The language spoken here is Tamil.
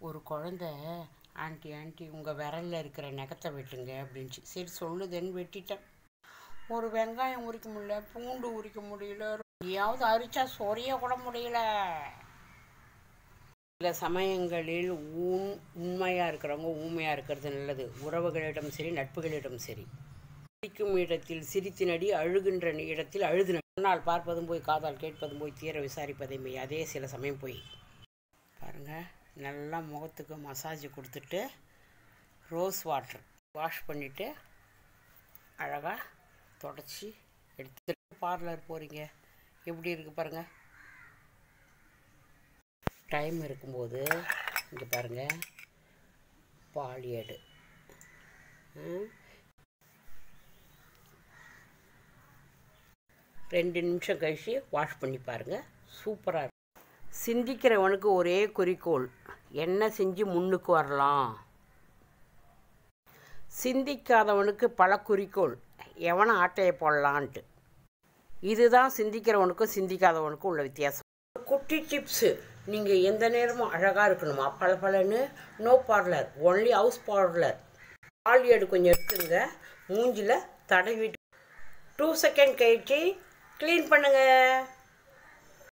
ஒரு குழந்த ஆண்டி ஆண்டி உங்கள் விரலில் இருக்கிற நகத்தை வெட்டுங்க அப்படின்ச்சு. சரி சொல்லுதுன்னு வெட்டிட்டேன். ஒரு வெங்காயம் உரிக்க முடியல, பூண்டு உரிக்க முடியல, எதையாவது அரிச்சா சொரிய கூட முடியல. சில சமயங்களில் உண்மையாக இருக்கிறவங்க ஊமையாக இருக்கிறது நல்லது. உறவுகளிடம் சரி, நட்புகளிடம் சரி. சிரிக்கும் இடத்தில் சிரித்தினடி, அழுகின்ற இடத்தில் அழுது. கண்ணால் பார்ப்பதும் போய், காதால் கேட்பதும் போய், தீர விசாரிப்பதை மெய். அதே சில சமயம் போய் பாருங்கள். நல்லா முகத்துக்கு மசாஜ் கொடுத்துட்டு ரோஸ் வாட்டர் வாஷ் பண்ணிவிட்டு அழகாக தொடச்சி எடுத்துட்டு பார்லர் போகிறீங்க. எப்படி இருக்குது பாருங்கள். டைம் இருக்கும்போது இங்கே பாருங்கள், பாலியேடு 2 நிமிஷம் கழிச்சு வாஷ் பண்ணி பாருங்கள். சூப்பராக இருக்கும். சிந்திக்கிறவனுக்கு ஒரே குறிக்கோள், என்ன செஞ்சு முன்னுக்கு வரலாம். சிந்திக்காதவனுக்கு பல குறிக்கோள், எவனை ஆட்டையை போடலான்ட்டு. இதுதான் சிந்திக்கிறவனுக்கும் சிந்திக்காதவனுக்கும் உள்ள வித்தியாசம். குட்டி டிப்ஸு. நீங்கள் எந்த நேரமும் அழகாக இருக்கணுமா, பலன்னு no parlour, only house parlour. பாலியேடு கொஞ்சம் எடுத்துங்க, மூஞ்சில் தடவிட்டு 2 செகண்ட் கழிச்சு க்ளீன் பண்ணுங்கள்.